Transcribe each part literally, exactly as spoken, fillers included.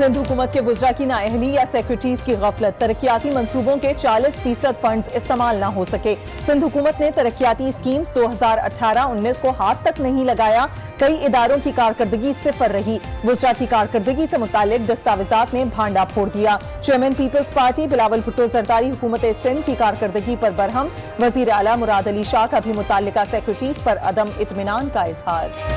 सिंध हुकूमत के वुज़रा की नाअहली या सेक्रेटरीज की गफलत, तरक्याती मंसूबों के चालीस फीसद फंड इस्तेमाल न हो सके। सिंध हुकूमत ने तरक्याती स्कीम दो हजार अठारह उन्नीस को हाथ तक नहीं लगाया। कई इदारों की कारकर्दगी सिफर रही। वुज़रा की कारकर्दगी से मुतालिक दस्तावेजात ने भांडा फोड़ दिया। चेयरमैन पीपल्स पार्टी बिलावल भुट्टो जरदारी हुकूमत सिंध की कारकर्दगी पर बरहम। वजीर आला मुराद अली शाह का भी मुताल्लिका सेक्रेटरीज पर अदम इत्मीनान का इजहार।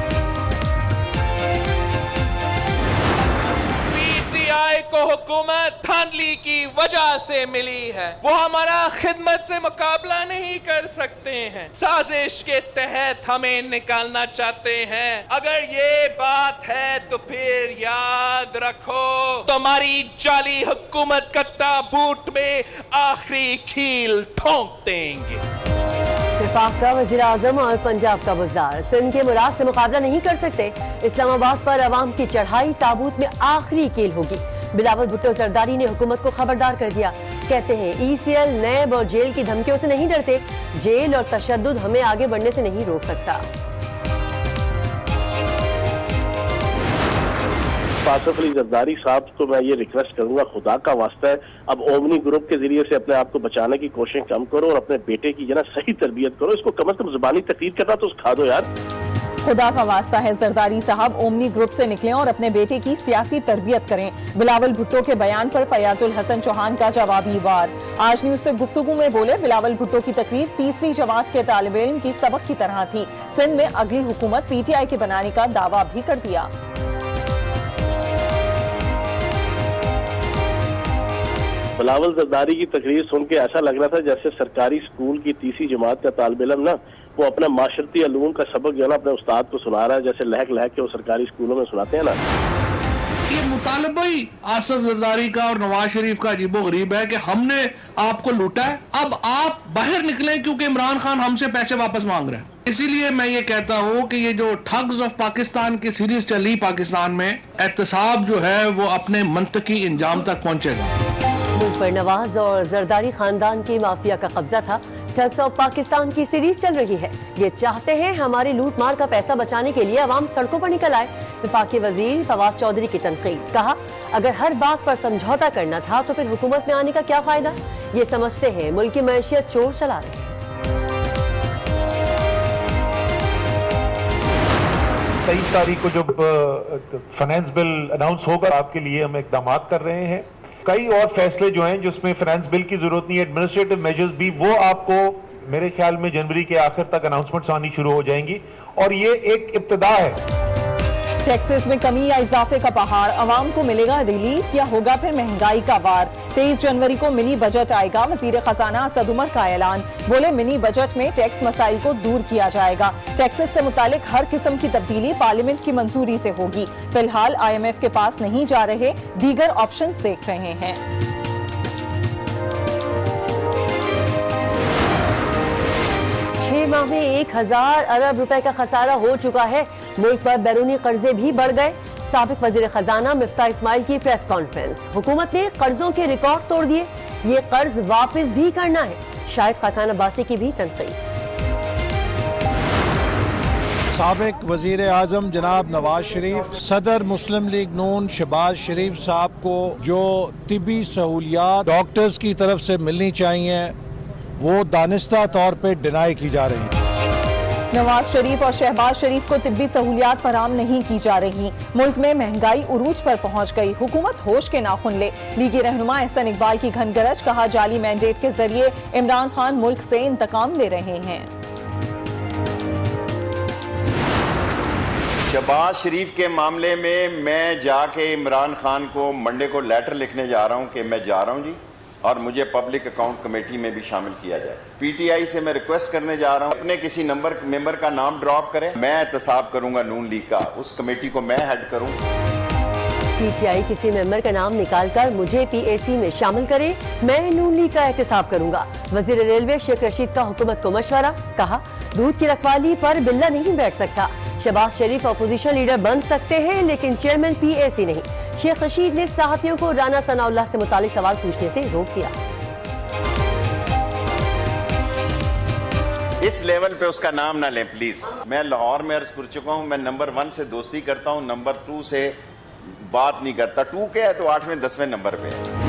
को हुकूमत धांधली की वजह से मिली है, वो हमारा खिदमत से मुकाबला नहीं कर सकते हैं। साजिश के तहत हमें निकालना चाहते हैं। अगर ये बात है तो फिर याद रखो, तुम्हारी जाली हुकूमत का ताबूत में आखिरी कील ठोंक देंगे। विफाक का वज़ीर आज़म और पंजाब का वज़ार सिंध के मुराद से मुकाबला नहीं कर सकते। इस्लामाबाद पर अवाम की चढ़ाई ताबूत में आखिरी कील होगी। बिलावल भुट्टो जरदारी ने हुकूमत को खबरदार कर दिया। कहते हैं ई सी एल नैब और जेल की धमकियों से नहीं डरते। जेल और तशद्दुद हमें आगे बढ़ने से नहीं रोक सकता। आसिफ अली जरदारी साहब को मैं ये रिक्वेस्ट करूंगा, खुदा का वास्ता है, अब ओमनी ग्रुप के जरिए से अपने आप को बचाने की कोशिश कम करो और अपने बेटे की जना सही तरबियत करो। इसको कम अज कम जुबानी तकलीफ करना तो सिखा दो यार। खुदा का वास्ता है जरदारी साहब ओमनी ग्रुप से निकलें और अपने बेटे की सियासी तरबियत करें। बिलावल भुट्टो के बयान पर फयाजुल हसन चौहान का जवाबी वार। आज न्यूज तक गुफ्तगू में बोले, बिलावल भुट्टो की तकरीर तीसरी जमात के तालिब इल्म की सबक की तरह थी। सिंध में अगली हुकूमत पी टी आई के बनाने का दावा भी कर दिया। बिलावल जरदारी की तकरीर सुन के ऐसा लग रहा था जैसे सरकारी स्कूल की तीसरी जमात का तालिब इल्म ना वो अपना माशरती अलूम का सबक जो है ना अपने उस्ताद को सुना रहा है, जैसे लहक लहक के वो सरकारी स्कूलों में सुनाते हैं ना। ये मुतालबा ही आसिफ जरदारी का और नवाज शरीफ का अजीबो गरीब है कि हमने आपको लूटा है, अब आप बाहर निकलें क्योंकि इमरान खान हमसे पैसे वापस मांग रहे हैं। इसीलिए मैं ये कहता हूँ कि ये जो ठग्स ऑफ पाकिस्तान की सीरीज चली पाकिस्तान में, एहतसाब जो है वो अपने मंतकी इंजाम तक पहुंचेगा। मुल्क पर नवाज और जरदारी खानदान की माफिया का कब्जा था। ठग्स ऑफ पाकिस्तान की सीरीज चल रही है। ये चाहते हैं हमारी लूट मार का पैसा बचाने के लिए अवाम सड़कों पर निकल आए। विफाकी वजीर फवाद चौधरी की तनकीद, कहा अगर हर बात पर समझौता करना था तो फिर हुकूमत में आने का क्या फायदा। ये समझते हैं मुल्क की मैशियत चोर चला रहे हैं। तेईस तारीख को जब फाइनेंस बिल अनाउंस होगा आपके लिए हम इकदाम कर रहे हैं। कई और फैसले जो हैं जिसमें फाइनेंस बिल की जरूरत नहीं है, एडमिनिस्ट्रेटिव मेजर्स भी, वो आपको मेरे ख्याल में जनवरी के आखिर तक अनाउंसमेंट्स आनी शुरू हो जाएंगी और ये एक इब्तिदा है। टैक्सेस में कमी या इजाफे का पहाड़, अवाम को मिलेगा रिलीफ या होगा फिर महंगाई का वार। तेईस जनवरी को मिनी बजट आएगा। वजीर खजाना असद उमर का ऐलान, बोले मिनी बजट में टैक्स मसाइल को दूर किया जाएगा। टैक्सेस से मुतालिक हर किस्म की तब्दीली पार्लियामेंट की मंजूरी से होगी। फिलहाल आई एम एफ के पास नहीं जा रहे, दीगर ऑप्शंस देख रहे हैं। छह माह में एक हजार अरब रुपए का खसारा हो चुका है। मुल्क पर बैरूनी कर्जे भी बढ़ गए। साबिक वजीर खजाना मिफ्ता इस्माइल की प्रेस कॉन्फ्रेंस, हुकूमत ने कर्जों के रिकॉर्ड तोड़ दिए, ये कर्ज वापस भी करना है। शाहिद खाकान अब्बासी की भी तनकीद। साबिक वजीर आजम जनाब नवाज शरीफ, सदर मुस्लिम लीग नून शहबाज शरीफ साहब को जो तिबी सहूलियात डॉक्टर्स की तरफ से मिलनी चाहिए वो दानिस्ता तौर पे डिनाई की जा रही है। नवाज शरीफ और शहबाज शरीफ को तिब्बी सहूलियात फराम नहीं की जा रही। मुल्क में महंगाई उरूज पर पहुंच गई, हुकूमत होश के नाखुन ले। लीगी रहनुमा एहसन इकबाल की घनगरज, कहा जाली मैंडेट के जरिए इमरान खान मुल्क से इंतकाम ले रहे हैं। शहबाज शरीफ के मामले में मैं जाके इमरान खान को मंडे को लेटर लिखने जा रहा हूँ कि मैं जा रहा हूँ जी, और मुझे पब्लिक अकाउंट कमेटी में भी शामिल किया जाए। पीटीआई से मैं रिक्वेस्ट करने जा रहा हूं अपने किसी नंबर मेंबर का नाम ड्रॉप करें, मैं एहतसाब करूंगा नून लीग का, उस कमेटी को मैं हेड करूं। पीटीआई किसी मेंबर का नाम निकालकर मुझे पीएसी में शामिल करे, मैं नून लीग का एहतसाब करूंगा। वजीर रेलवे शेख रशीद का हुकूमत को मशवरा, कहा दूध की रखवाली पर बिल्ला नहीं बैठ सकता। शहबाज शरीफ अपोजिशन लीडर बन सकते हैं लेकिन चेयरमैन पीएसी नहीं। शेख रशीद ने सहाफियों को राना सनाउल्लाह से मुतालिक सवाल पूछने से रोक दिया। इस लेवल पे उसका नाम ना लें प्लीज। मैं लाहौर में अर्ज कर चुका हूँ, मैं नंबर वन से दोस्ती करता हूँ, नंबर टू से बात नहीं करता। टू के है तो आठवें दसवें नंबर पे है।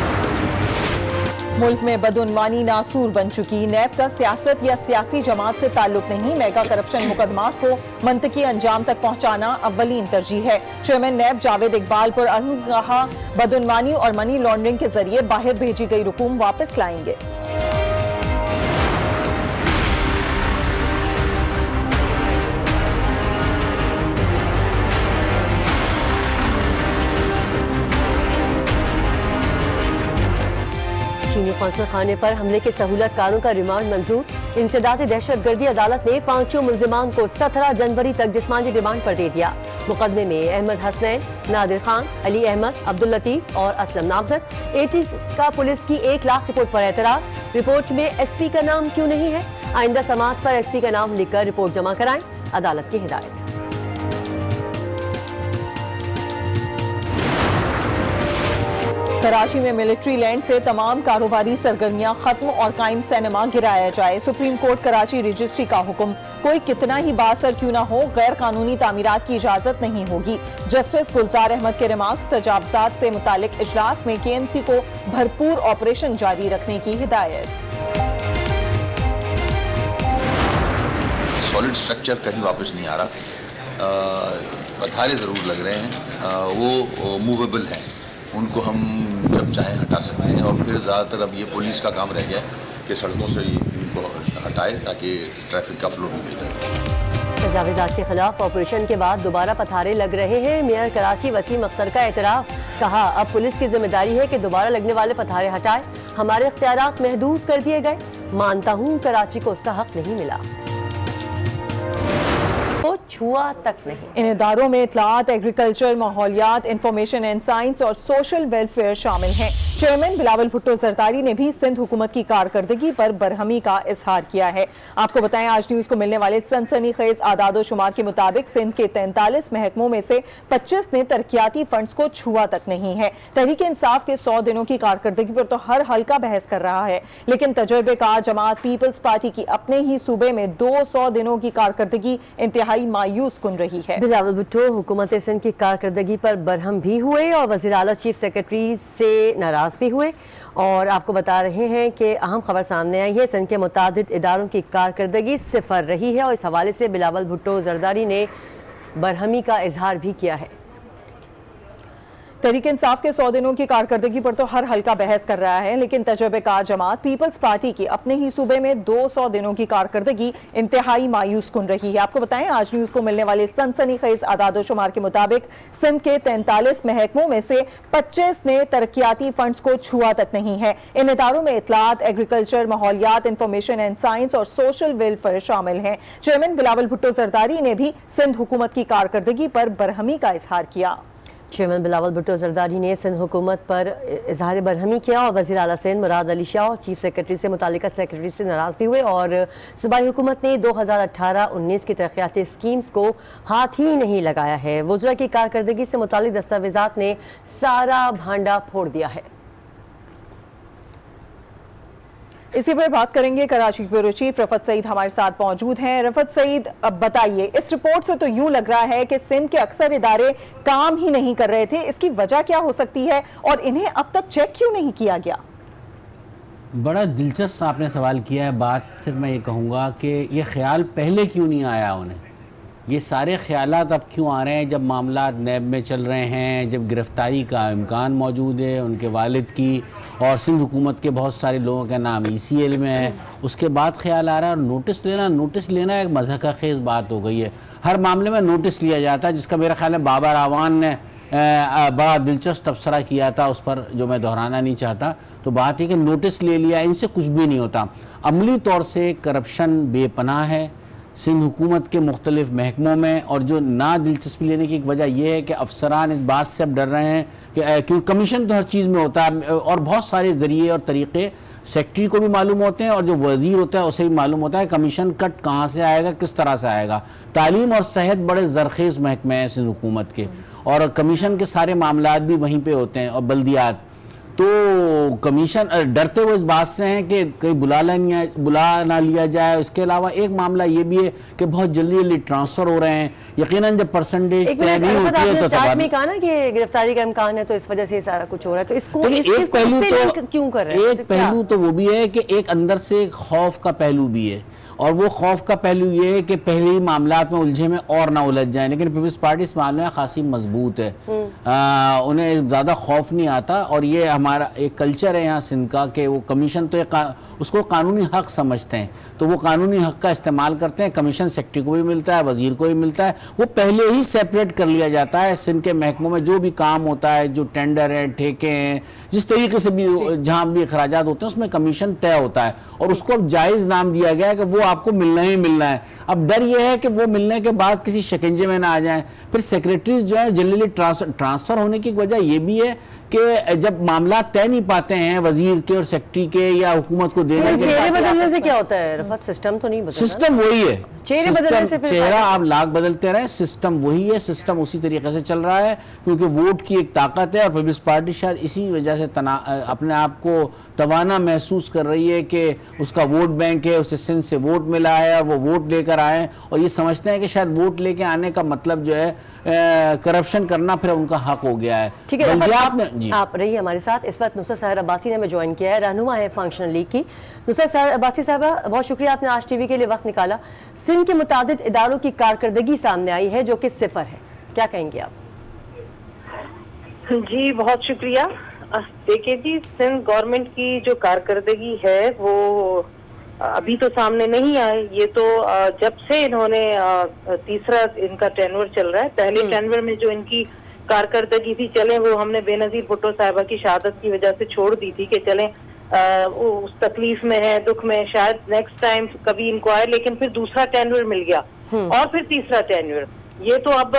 मुल्क में बदउनवानी नासूर बन चुकी। नैब का सियासत या सियासी जमात से ताल्लुक नहीं, मेगा करप्शन मुकदमात को मंतकी अंजाम तक पहुंचाना अव्वलीन तरजीह है। चेयरमैन नैब जावेद इकबाल पर अज़म कहा, बदउनवानी और मनी लॉन्ड्रिंग के जरिए बाहर भेजी गई रकूम वापस लाएंगे। चीनी कौंसल खाने पर हमले के सहूलतकारों का रिमांड मंजूर। इंसदाद दहशतगर्दी अदालत ने पांचों मुल्जिमान को सत्रह जनवरी तक जिस्मानी रिमांड पर दे दिया। मुकदमे में अहमद हसनैन, नादिर खान, अली अहमद, अब्दुल लतीफ और असलम नामजद। एटी का पुलिस की एक लाख रिपोर्ट पर एतराज। रिपोर्ट में एसपी का नाम क्यों नहीं है? आइंदा समाअत पर एसपी का नाम लिखकर रिपोर्ट जमा कराएं, अदालत की हिदायत। कराची में मिलिट्री लैंड से तमाम कारोबारी सरगर्मियां खत्म और कायम सिनेमा गिराया जाए। सुप्रीम कोर्ट कराची रजिस्ट्री का हुक्म। कोई कितना ही बासर क्यों ना हो, गैर कानूनी तामीरात की इजाजत नहीं होगी। जस्टिस गुलजार अहमद के रिमार्क्स। तजावजात से मुतालिक इजलास में के एम सी को भरपूर ऑपरेशन जारी रखने की हिदायत। सॉलिड स्ट्रक्चर कहीं वापस नहीं आ रहा। पथारे जरूर लग रहे हैं, आ, वो मूवेबल हैं, उनको हम जब चाहें हटा सकते हैं। और फिर ज़्यादातर अब ये पुलिस का काम रह गया कि सड़कों से इनको हटाए ताकि ट्रैफिक का फ्लो भी बेहतर हो। तजावीज़ात के खिलाफ ऑपरेशन के बाद दोबारा पथारे लग रहे हैं। मेयर कराची वसीम अख्तर का एतराफ़। कहा, अब पुलिस की जिम्मेदारी है कि दोबारा लगने वाले पथारे हटाए। हमारे इख्तियारात महदूद कर दिए गए। मानता हूँ कराची को उसका हक नहीं मिला, तो छुआ तक नहीं। इन इदारों में इत्तलात, एग्रीकल्चर, माहौलियात, इंफॉर्मेशन एंड साइंस और सोशल वेलफेयर शामिल हैं। चेयरमैन बिलावल भुट्टो जरदारी ने भी सिंध हुकूमत की कारकर्दगी पर बरहमी का इजहार किया है। आपको बताएं, आज न्यूज को मिलने वाले सनसनीखेज आदादो शुमार के मुताबिक सिंध के तैंतालीस महकमों में से पच्चीस ने तरक्याती फंड्स को छुआ तक नहीं है। तहरीक इंसाफ के सौ दिनों की कारकर्दगी पर तो हर हल्का बहस कर रहा है, लेकिन तजर्बेकार जमात पीपल्स पार्टी की अपने ही सूबे में दो सौ दिनों की कारकर्दगी इंतहाई मायूस कुन रही है। बिलावल भुट्टो हुकूमत सिंध की कारकर्दगी पर बरहम भी हुए और वज़ीर आला चीफ सेक्रेटरी से नाराज भी हुए। और आपको बता रहे हैं कि अहम खबर सामने आई है, सिंध के मुतादिद इदारों की कारकर्दगी सिफर रही है और इस हवाले से बिलावल भुट्टो जरदारी ने बरहमी का इजहार भी किया है। तहरीक इंसाफ के सौ दिनों की कारकर्दगी पर तो हर हल्का बहस कर रहा है, लेकिन तजर्बेकार जमात पीपल्स पार्टी की अपने ही सूबे में दो सौ दिनों की कारकर्दगी इंतहाई मायूस कुन रही है। आपको बताएं, आज न्यूज को मिलने वाले सनसनीखेज आदादो शुमार के मुताबिक सिंध के तैंतालीस महकमों में से पच्चीस ने तरक्याती फंड्स को छुआ तक नहीं है। इन इदारों में इत्तलात, एग्रीकल्चर, माहौलियात, इंफॉर्मेशन एंड साइंस और सोशल वेलफेयर शामिल हैं। चेयरमैन बिलावल भुट्टो जरदारी ने भी सिंध हुकूमत की कारकर्दगी पर बरहमी का इजहार किया। चेयरमैन बिलावल भुट्टो जरदारी ने सिंध हुकूमत पर इजहार बरहमी किया और वज़ीर आला सिंध मुराद अली शाह और चीफ सेक्रेटरी से मुतालिका सेक्रेटरी से नाराज भी हुए और सूबाई हुकूमत ने दो हज़ार अठारह उन्नीस की तरक्याती स्कीम्स को हाथ ही नहीं लगाया है। वज़रा की कारकर्दगी से मुतालिक दस्तावेजात ने सारा भांडा फोड़ दिया है। इसी पर बात करेंगे। कराची ब्यूरो चीफ रफत सईद हमारे साथ मौजूद हैं। रफत सईद, अब बताइए, इस रिपोर्ट से तो यूं लग रहा है कि सिंध के अक्सर इदारे काम ही नहीं कर रहे थे। इसकी वजह क्या हो सकती है और इन्हें अब तक चेक क्यों नहीं किया गया? बड़ा दिलचस्प आपने सवाल किया है। बात सिर्फ मैं ये कहूँगा कि ये ख्याल पहले क्यों नहीं आया उन्हें। ये सारे ख्यालात अब क्यों आ रहे हैं जब मामलात नैब में चल रहे हैं, जब गिरफ्तारी का इम्कान मौजूद है उनके वालिद की और सिंध हुकूमत के बहुत सारे लोगों का नाम ई सी एल में है। उसके बाद ख्याल आ रहा है। और नोटिस लेना नोटिस लेना एक मज़हक़ खेज़ बात हो गई है। हर मामले में नोटिस लिया जाता है, जिसका मेरा ख्याल है बाबर आवान ने बड़ा दिलचस्प तबसरा किया था, उस पर जो मैं दोहराना नहीं चाहता। तो बात है कि नोटिस ले लिया, इनसे कुछ भी नहीं होता। अमली तौर से करप्शन बेपनाह है सिंध हुकूमत के मुख्तलिफ महकमों में। और जो ना दिलचस्पी लेने की एक वजह यह है कि अफसरान इस बात से अब डर रहे हैं कि क्योंकि कमीशन तो हर चीज़ में होता है और बहुत सारे ज़रिए और तरीक़े सेक्रेटरी को भी मालूम होते हैं और जो वज़ीर होता है उसे भी मालूम होता है कमीशन कट कहाँ से आएगा, किस तरह से आएगा। तालीम और सेहत बड़े ज़रखेज़ महकमे हैं सिंध हुकूमत के और कमीशन के सारे मामलात भी वहीं पर होते हैं और बल्दियात। तो कमीशन डरते हुए इस बात से हैं कि कहीं बुला लिया बुला ना लिया जाए। उसके अलावा एक मामला ये भी है कि बहुत जल्दी जल्दी ट्रांसफर हो रहे हैं, यकीनन जब परसेंटेज तय नहीं होती है तो आपने कहा ना कि गिरफ्तारी का इम्कान है, तो इस वजह से सारा कुछ हो रहा है। तो इसको तो इस एक पहलू तो क्यों कर रहे हैं? एक पहलू तो वो भी है कि एक अंदर से खौफ का पहलू भी है, और वो खौफ का पहलू ये है कि पहले ही मामलात में उलझे में और ना उलझ जाए। लेकिन पीपल्स पार्टी इस मामले में खासी मजबूत है, आ, उन्हें ज़्यादा खौफ नहीं आता, और ये हमारा एक कल्चर है यहाँ सिंध का कि वो कमीशन तो एक उसको कानूनी हक समझते हैं, तो वो कानूनी हक का इस्तेमाल करते हैं। कमीशन सेक्रेटरी को भी मिलता है, वजीर को भी मिलता है, वो पहले ही सेपरेट कर लिया जाता है। सिंध के महकमों में जो भी काम होता है, जो टेंडर हैं, ठेके हैं, जिस तरीके से भी जहाँ भी अखराजात होते हैं उसमें कमीशन तय होता है, और उसको अब जायज़ नाम दिया गया है कि वो आपको मिलना ही मिलना है। अब डर यह है कि वो मिलने के बाद किसी शिकंजे में ना आ जाएं। फिर सेक्रेटरीज जो है जल्दी ट्रांसफर ट्रांसफर होने की वजह यह भी है कि जब मामला तय नहीं पाते हैं वजीर के और सेक्रेटरी के या हुकूमत को देने के, चेहरे बदलने से क्या होता है रफत? सिस्टम तो नहीं बदलता। सिस्टम वही है, चेहरे बदलने से फिर चेहरा आप लाख बदलते रहे, सिस्टम वही है, सिस्टम उसी तरीके से चल रहा है, क्योंकि वोट की एक ताकत है। और पीपल्स पार्टी शायद इसी वजह से तना अपने आप को तवाना महसूस कर रही है कि उसका वोट बैंक है, उसे सिंध से वोट मिला है और वो वोट लेकर आए, और ये समझते हैं कि शायद वोट लेके आने का मतलब जो है करप्शन करना फिर उनका हक हो गया है। ठीक है, आपने आप रहिए हमारे साथ। इस वक्त नुसरत सहर अब्बासी ने हमें ज्वाइन किया है, रहनुमा है फंक्शनल लीग की। नुसरत सहर अब्बासी साहबा, बहुत शुक्रिया आपने आज टीवी के लिए वक्त निकाला। सिंध के मुतादिद इदारों की कारकर्दगी सामने आई है जो कि सिफर है, क्या कहेंगे आप? जी बहुत शुक्रिया। देखिए जी, सिंध गवर्नमेंट की जो कारकर्दगी है वो अभी तो सामने नहीं आए। ये तो जब से इन्होंने तीसरा इनका टेन्योर चल रहा है, पहले टेन्योर में जो इनकी कारकर्दगी थी, चले वो हमने बेनजीर भुट्टो साहिबा की शहादत की वजह से छोड़ दी थी कि चले आ, उस तकलीफ में है, दुख में, शायद नेक्स्ट टाइम कभी इनको आए, लेकिन फिर दूसरा टेन्योर मिल गया और फिर तीसरा टेन्योर। ये तो अब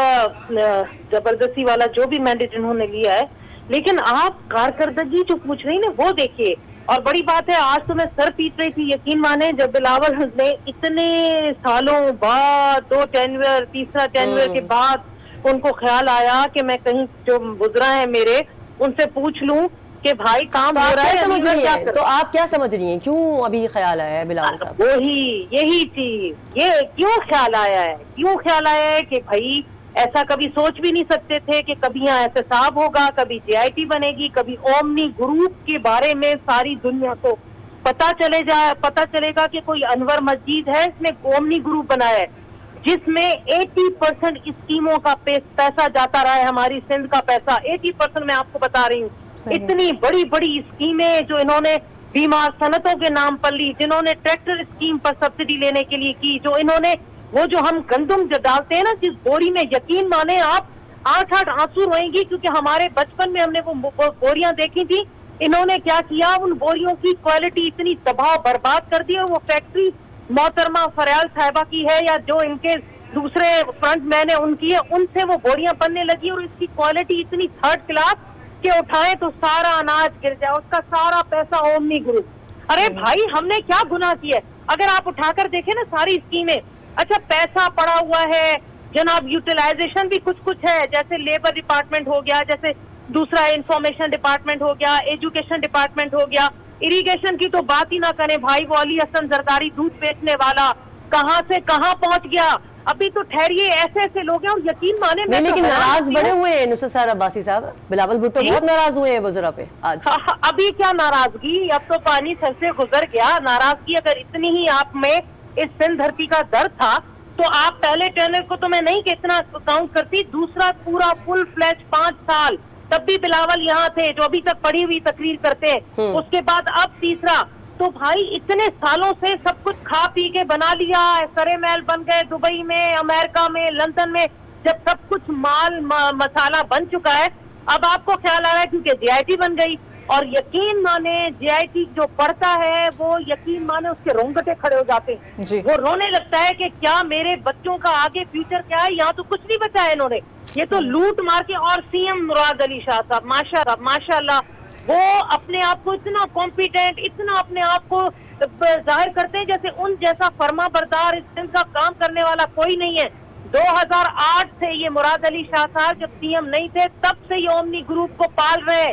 जबरदस्ती वाला जो भी मैंडेट इन्होंने लिया है। लेकिन आप कारकर्दगी जो पूछ रही ना वो देखिए, और बड़ी बात है, आज तो मैं सर पीट रही थी, यकीन माने, जब बिलावल ने इतने सालों बाद दो टेन्योर, तीसरा टेन्योर के बाद उनको ख्याल आया कि मैं कहीं जो बुजुर्ग हैं मेरे उनसे पूछ लूं कि भाई काम तो हो रहा है, समझ रही है, तो आप क्या समझ रही हैं क्यों अभी ख्याल आया है बिलावल साहब? वही यही चीज, ये क्यों ख्याल आया है, क्यों ख्याल आया है कि भाई ऐसा कभी सोच भी नहीं सकते थे कि कभी यहाँ एहतसाब होगा, कभी जेआईटी बनेगी, कभी ओमनी ग्रुप के बारे में सारी दुनिया को पता चले जाए, पता चलेगा कि कोई अनवर मस्जिद है इसने ओमनी ग्रुप बनाया है जिसमें अस्सी परसेंट स्कीमों का पैसा जाता रहा है, हमारी सिंध का पैसा अस्सी परसेंट मैं आपको बता रही हूँ। इतनी बड़ी बड़ी स्कीमें जो इन्होंने बीमार सनतों के नाम पर ली, जिन्होंने ट्रैक्टर स्कीम पर सब्सिडी लेने के लिए की, जो इन्होंने वो जो हम गंदम जो डालते हैं ना जिस बोरी में, यकीन माने आप आठ आठ आंसू रोएंगी, क्योंकि हमारे बचपन में हमने वो बोरियां देखी थी। इन्होंने क्या किया, उन बोरियों की क्वालिटी इतनी तबाह बर्बाद कर दी, और वो फैक्ट्री मोहतरमा फरियाल साहिबा की है या जो इनके दूसरे फ्रंट मैन है उनकी है, उनसे वो बोरियां बनने लगी, और इसकी क्वालिटी इतनी थर्ड क्लास के उठाए तो सारा अनाज गिर जाए, उसका सारा पैसा ओमनी ग्रुप। अरे भाई हमने क्या गुनाह किया है? अगर आप उठाकर देखें ना सारी स्कीमें, अच्छा पैसा पड़ा हुआ है जनाब, यूटिलाइजेशन भी कुछ कुछ है, जैसे लेबर डिपार्टमेंट हो गया, जैसे दूसरा इंफॉर्मेशन डिपार्टमेंट हो गया, एजुकेशन डिपार्टमेंट हो गया, इरिगेशन की तो बात ही ना करें भाई, वो अली हसन जरदारी दूध बेचने वाला कहां से कहां पहुंच गया। अभी तो ठहरिए, ऐसे ऐसे लोग हैं, और यकीन माने नहीं, लेकिन नाराज बड़े हुए हैं नुसरत सहर अब्बासी साहब, बिलावल भुट्टो बहुत नाराज हुए हैं वज़ीरा पे आज। अभी क्या नाराजगी, अब तो पानी सर से गुजर गया। नाराजगी अगर इतनी ही आप में इस सिंध धरती का दर्द था तो आप पहले टेन्योर को तो मैं नहीं कि इतना काउंट करती, दूसरा पूरा फुल फ्लैश पांच साल तब भी बिलावल यहाँ थे जो अभी तक पढ़ी हुई तकरीर करते हैं, उसके बाद अब तीसरा। तो भाई इतने सालों से सब कुछ खा पी के बना लिया, सरे महल बन गए दुबई में, अमेरिका में, लंदन में, जब सब कुछ माल म, मसाला बन चुका है, अब आपको ख्याल आ रहा है क्योंकि जेआईटी बन गई। और यकीन माने जेआईटी जो पढ़ता है वो यकीन माने उसके रोंगटे खड़े हो जाते हैं, वो रोने लगता है कि क्या मेरे बच्चों का आगे फ्यूचर क्या है, यहाँ तो कुछ नहीं बचा है इन्होंने, ये तो लूट मार के। और सीएम मुराद अली शाह साहब माशाल्लाह माशाल्लाह, वो अपने आप को इतना कॉम्पिटेंट, इतना अपने आप को जाहिर करते हैं जैसे उन जैसा फर्मा बरदार इस दिन का काम करने वाला कोई नहीं है। दो हज़ार आठ से ये मुराद अली शाह साहब जब सीएम नहीं थे तब से ये ओमनी ग्रुप को पाल रहे हैं,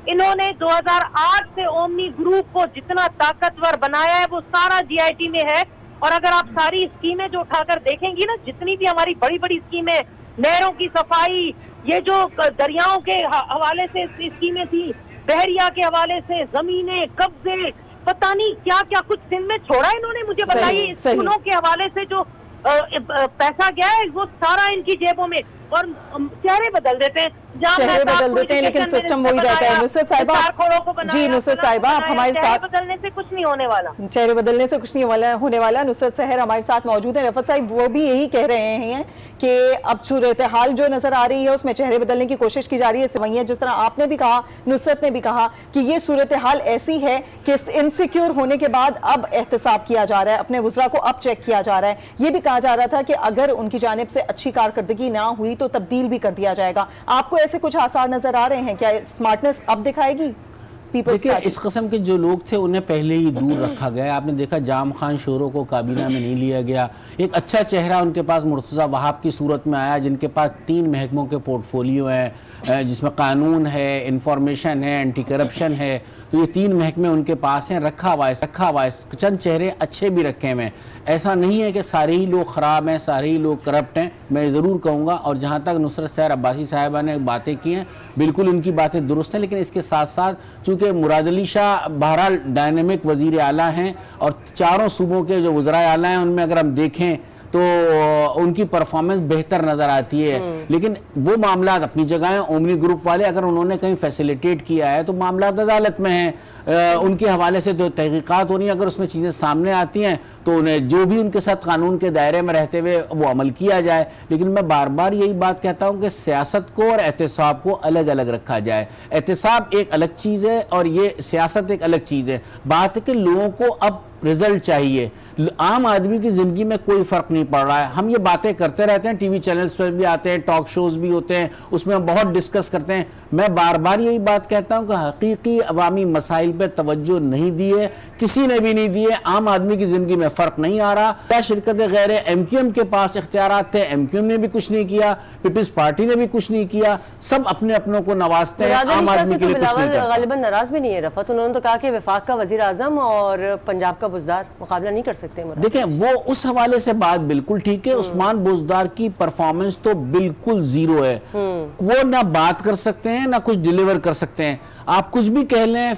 इन्होंने दो हज़ार आठ से ओमनी ग्रुप को जितना ताकतवर बनाया है वो सारा जीआईटी में है। और अगर आप सारी स्कीमें जो उठाकर देखेंगी ना, जितनी भी हमारी बड़ी बड़ी स्कीमें, नहरों की सफाई, ये जो दरियाओं के हवाले से स्कीमें थी, बहरिया के हवाले से, जमीनें, कब्जे, पता नहीं क्या क्या कुछ सिंध में छोड़ा इन्होंने, मुझे बताइए। स्कूलों के हवाले से जो आ, आ, पैसा गया है वो सारा इनकी जेबों में, और चेहरे बदल देते हैं, चेहरे बदल देते हैं लेकिन सिस्टम वही रहता है। नुसरत साहिबा जी, नुसरत साहिबा आप हमारे साथ, बदलने से कुछ नहीं होने वाला, चेहरे बदलने से कुछ नहीं वाला होने वाला। नुसरत सहर हमारे साथ मौजूद है। रफत साहिब वो भी यही कह रहे हैं कि अब सूरत हाल जो नजर आ रही है उसमें चेहरे बदलने की कोशिश की जा रही है। वहीं जिस तरह आपने भी कहा, नुसरत ने भी कहा कि ये सूरत हाल ऐसी है कि इनसिक्योर होने के बाद अब एहतसाब किया जा रहा है, अपने वुज़रा को अब चेक किया जा रहा है। ये भी कहा जा रहा था कि अगर उनकी जानिब से अच्छी कारकर्दगी ना हुई तो तब्दील भी कर दिया जाएगा। आपको ऐसे कुछ आसार नजर आ रहे हैं? क्या स्मार्टनेस अब दिखाएगी? देखिए, इस किस्म के जो लोग थे उन्हें पहले ही दूर रखा गया। आपने देखा जाम खान शोरों को काबीना में नहीं लिया गया। एक अच्छा चेहरा उनके पास मुर्तज़ा वहाब की सूरत में आया, जिनके पास तीन महकमों के पोर्टफोलियो हैं, जिसमें कानून है, इंफॉर्मेशन है, एंटी करप्शन है। तो ये तीन महकमे उनके पास हैं। रखा हुआ है रखा हुआ है चंद चेहरे अच्छे भी रखे हुए हैं। ऐसा नहीं है कि सारे ही लोग ख़राब हैं, सारे ही लोग करप्ट हैं, मैं ज़रूर कहूँगा। और जहाँ तक नुसरत सहर अब्बासी साहिबा ने बातें की हैं, बिल्कुल उनकी बातें दुरुस्त हैं, लेकिन इसके साथ साथ चूँकि मुराद अली शाह बहरहाल डायनेमिक वज़ीर आला हैं और चारों सूबों के जो वज़राए आला हैं उनमें अगर हम देखें तो उनकी परफॉर्मेंस बेहतर नज़र आती है। लेकिन वो मामला अपनी जगह हैं। ओमनी ग्रुप वाले अगर उन्होंने कहीं फैसिलिटेट किया है तो मामला अदालत में है, उनके हवाले से जो तहकीकात हो रही हैं, अगर उसमें चीज़ें सामने आती हैं तो उन्हें जो भी उनके साथ कानून के दायरे में रहते हुए वो अमल किया जाए। लेकिन मैं बार बार यही बात कहता हूँ कि सियासत को और एहतसाब को अलग अलग रखा जाए। एहतसाब एक अलग चीज़ है और ये सियासत एक अलग चीज़ है। बात है कि लोगों को अब रिजल्ट चाहिए। आम आदमी की ज़िंदगी में कोई फ़र्क नहीं पड़ रहा है। हम ये बातें करते रहते हैं, टीवी चैनल्स पर भी आते हैं, टॉक शोज़ भी होते हैं, उसमें हम बहुत डिस्कस करते हैं। मैं बार बार यही बात कहता हूँ कि हकीकी अवामी मसाइल पर तवज्जो नहीं दी है, किसी ने भी नहीं दिए। आम आदमी की ज़िंदगी में फ़र्क नहीं आ रहा। क्या शिरकत गैर एम क्यू एम के पास इख्तियारात थे, एम क्यू एम ने भी कुछ नहीं किया, पीपल्स पार्टी ने भी कुछ नहीं किया। सब अपने अपनों को नवाजते हैं, आम आदमी के लिए कुछ नहीं करते। गालिबन नाराज भी नहीं है रफत, उन्होंने तो कहा कि वफाक का वज़ीर आज़म और पंजाब का बुज़दार मुकाबला नहीं कर सकते। देखें, वो उस हवाले से बात बिल्कुल ठीक है। उस्मान बुज़दार की परफॉर्मेंस तो बिल्कुल जीरो है। वो ना बात कर सकते हैं ना कुछ डिलीवर कर सकते हैं। आप कुछ भी कह लें,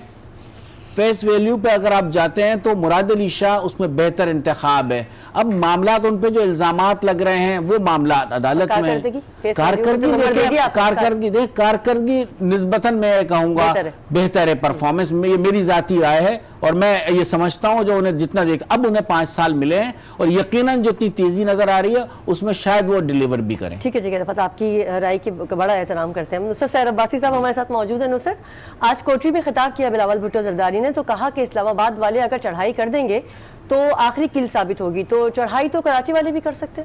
फेस वैल्यू पे अगर आप जाते हैं तो मुराद अली शाह उसमें बेहतर इंतखाब है। अब मामला उन पे जो इल्जामात लग रहे हैं वो मामला अदालत में, कारकर्दगी देखिए, कारकर्दगी देख कारकर्दगी निस्बतन मैं कहूँगा बेहतर है परफॉर्मेंस में, ये मेरी जाती राय है। और मैं ये समझता हूँ जो उन्हें जितना देख, अब उन्हें पाँच साल मिले हैं और यकीनन जो इतनी तेजी नजर आ रही है उसमें शायद वो डिलीवर भी करें। ठीक है ठीक है रफत, आपकी राय की बड़ा एहतराम करते हैं। नुसरत सहर अब्बासी साहब हमारे साथ मौजूद है। नुसरत, आज कोटरी में खिताब किया बिलावल भुट्टो जरदारी ने, तो कहा कि इस्लामाबाद वाले अगर चढ़ाई कर देंगे तो आखिरी किल साबित होगी, तो चढ़ाई तो कराची वाले भी कर सकते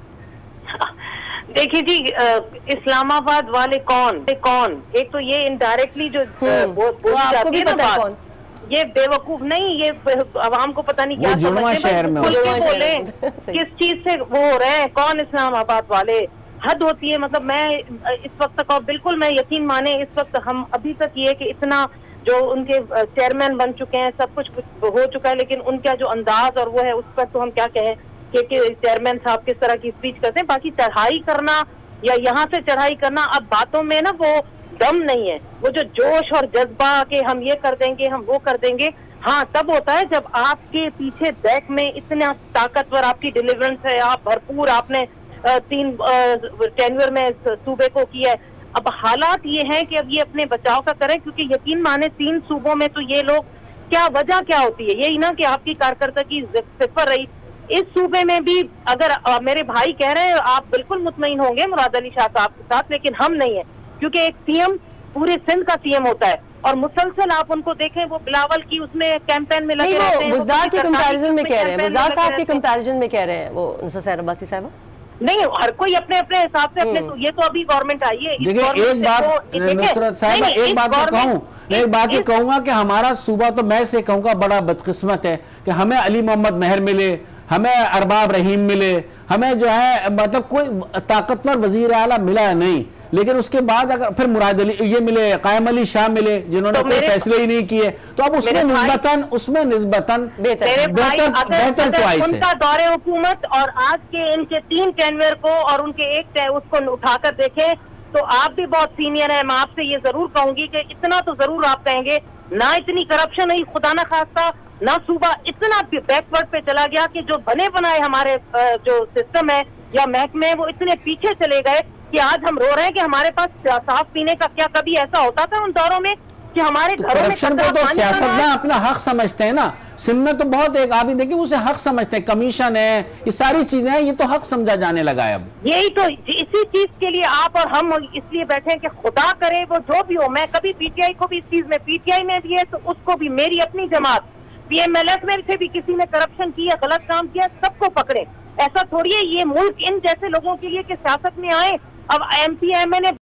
हैं। देखिए जी, इस्लामाबाद वाले कौन कौन एक तो ये इनडायरेक्टली जो बोली जाती है ना बात, ये बेवकूफ नहीं, ये आवाम को पता नहीं क्या समझते हैं, बोले किस चीज से वो हो रहे हैं, कौन इस्लामाबाद वाले। हद होती है। मतलब मैं इस वक्त तक, और बिल्कुल मैं यकीन माने, इस वक्त हम अभी तक ये कि इतना जो उनके चेयरमैन बन चुके हैं, सब कुछ हो चुका है, लेकिन उनका जो अंदाज और वो है उस पर तो हम क्या कहें कि चेयरमैन साहब किस तरह की स्पीच करते हैं। बाकी चढ़ाई करना या यहाँ से चढ़ाई करना, अब बातों में ना वो दम नहीं है, वो जो जोश और जज्बा कि हम ये कर देंगे, हम वो कर देंगे, हाँ तब होता है जब आपके पीछे बैक में इतना ताकतवर आपकी डिलीवरेंस है, आप भरपूर, आपने तीन टेन्योर में सूबे को किया है। अब हालात ये हैं कि अब ये अपने बचाव का करें, क्योंकि यकीन माने तीन सूबों में तो ये लोग, क्या वजह क्या होती है, यही ना कि आपकी कारकर्दगी सिफर रही। इस सूबे में भी अगर आ, मेरे भाई कह रहे हैं, आप बिल्कुल मुतमईन होंगे मुराद अली शाह साहब के साथ, लेकिन हम नहीं है, क्योंकि एक सीएम पूरे सिंध का सीएम होता है और मुसलसल आप उनको देखें, वो बिलावल की उसमें कैंपेन में लगे रहते हैं। बुज़दार के कंपैरिजन में कह रहे हैं, बुज़दार साहब के कंपैरिजन में कह रहे हैं वो नुसरत सहर अब्बासी साहब। नहीं, हर कोई अपने अपने हिसाब से अपने, तो ये तो अभी गवर्नमेंट आई है। देखिए एक बात नुसरत साहब, एक बात मैं कहूँ, एक बात ये कहूँगा कि हमारा सूबा, तो मैं से कहूँगा बड़ा बदकिस्मत है कि हमें अली मोहम्मद मेहर मिले, हमें अरबाब रहीम मिले, हमें जो है मतलब कोई ताकतवर वजीर आला मिला नहीं। लेकिन उसके बाद अगर फिर मुराद अली ये मिले, कायम अली शाह मिले, जिन्होंने कोई फैसले ही नहीं किए, तो अब उसमें निस्बतन उसमें निस्बतन बेहतर चॉइस है। उनका दौरे हुकूमत और आज के इनके तीन टेनवेयर को और उनके एक उसको उठाकर देखें तो आप भी बहुत सीनियर हैं। मैं आपसे ये जरूर कहूंगी कि इतना तो जरूर आप कहेंगे, ना इतनी करप्शन नहीं खुदा ना खास्ता, ना सूबा इतना बैकवर्ड पे चला गया कि जो बने बनाए हमारे जो सिस्टम है या महकमे वो इतने पीछे चले गए कि आज हम रो रहे हैं कि हमारे पास साफ पीने का क्या कभी ऐसा होता था उन दौरों में कि हमारे तो घरों में करप्शन को तो सियासतदान अपना हक समझते हैं ना। सिंध में तो बहुत एक आप ही देखिए उसे हक समझते हैं, कमीशन है, ये सारी चीजें हैं, ये तो हक समझा जाने लगा है अब। यही तो इसी चीज के लिए आप और हम इसलिए बैठे हैं कि खुदा करे वो जो भी हो। मैं कभी पीटीआई को भी इस चीज में, पीटीआई में भी है तो उसको भी, मेरी अपनी जमात पीएमएलएफ में से भी किसी ने करप्शन किया, गलत काम किया, सबको पकड़े। ऐसा थोड़ी है ये मुल्क इन जैसे लोगों के लिए कि सियासत में आए। अब एमपी एमएलए